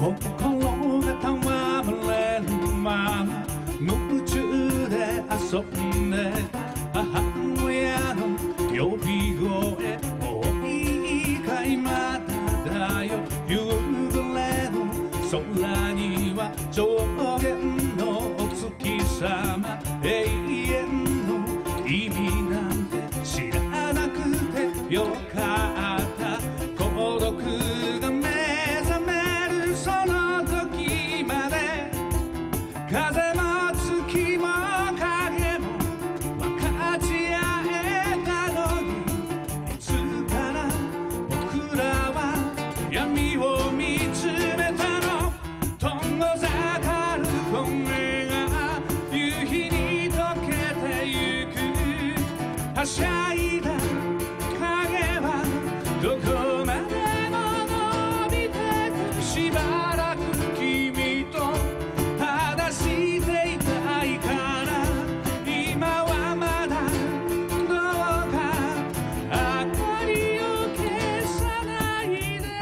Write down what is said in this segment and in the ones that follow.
心が戯れるまま夢中で遊んで母親の呼び声もういいかいまだだよ夕暮れの空には上限のお月様永遠の意味なんて知らなくてよかった孤独が目覚めるその時まで風も月も影も分かち合えたのにいつから僕らは闇を見つめたの遠ざかる声が夕日に溶けてゆくはしゃいだ影はどこまでも伸びてくしばらく君と話していたいから今はまだどうか明かりを消さないで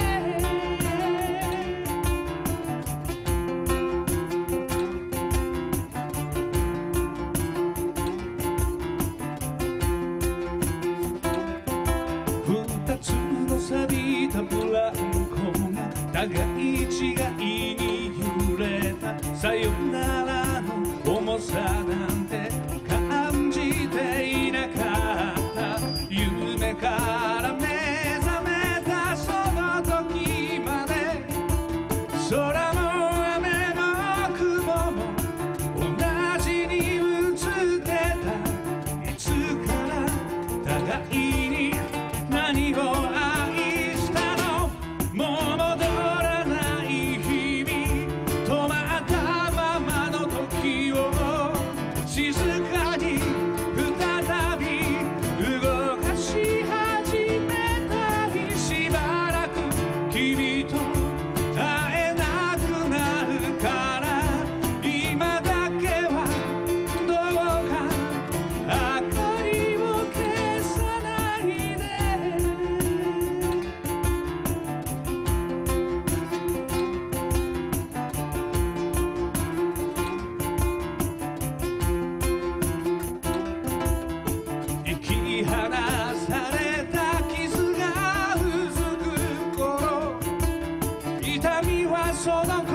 二つの錆びたブランコが互い違いに揺れたさよならの重さなんて感じていなかった夢から目覚めたその時まで空も雨も雲も同じに映ってたいつから互いに何を愛したのもう戻らない日々止まったままの時を静かに再び動かし始めたいしばらく君と会えなくなるから今だけはどうか明かりを消さないで引き離された傷がうずく頃痛みはその